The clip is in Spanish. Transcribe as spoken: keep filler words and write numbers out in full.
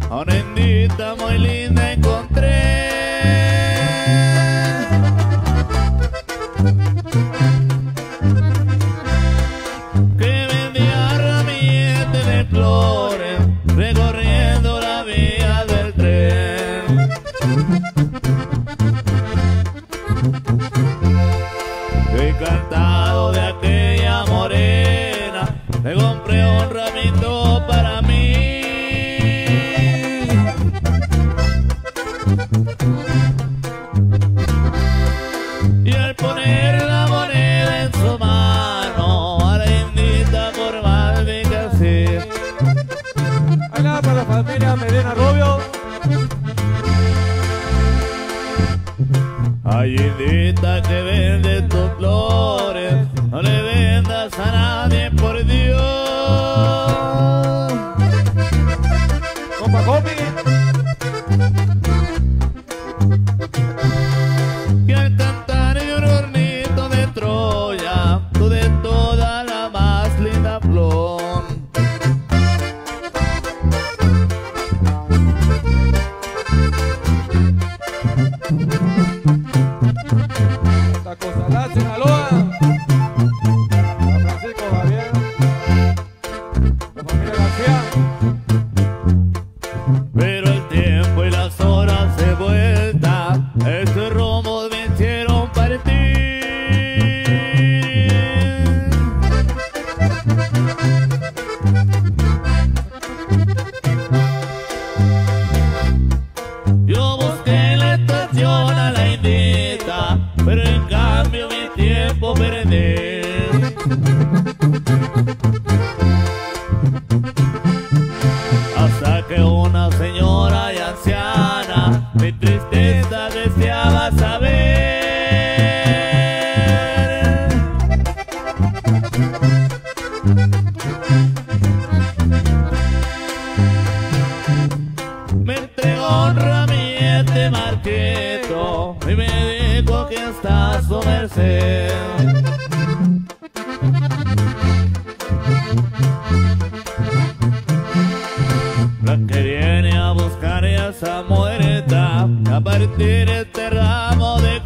a una indita muy linda encontré, que vendía ramilletes de flores recorriendo la vía del tren. Yo encantado de aquella morena, le compré un ramito para mí. Y al poner la moneda en su mano, a la indita por mal vi que así. Acá para la familia Medina Rubio. Ay, indita que vende tus flores, no le vendas a nadie, por Dios. Compa Comi. Que al cantar de un hornito de Troya, tú de toda la más linda flor. Tacosalá, Sinaloa. Francisco Javier. La familia García. Pero el tiempo y las horas de vuelta, estos rumos me hicieron partir. Yo busqué en la estación a la indita, pero en cambio mi tiempo perdí. Hasta que una señora y anciana mi tristeza deseaba saber. Me entregó un ramillete marquito y me dijo que está a su merced. La que viene a buscar esa muerta, a partir este ramo de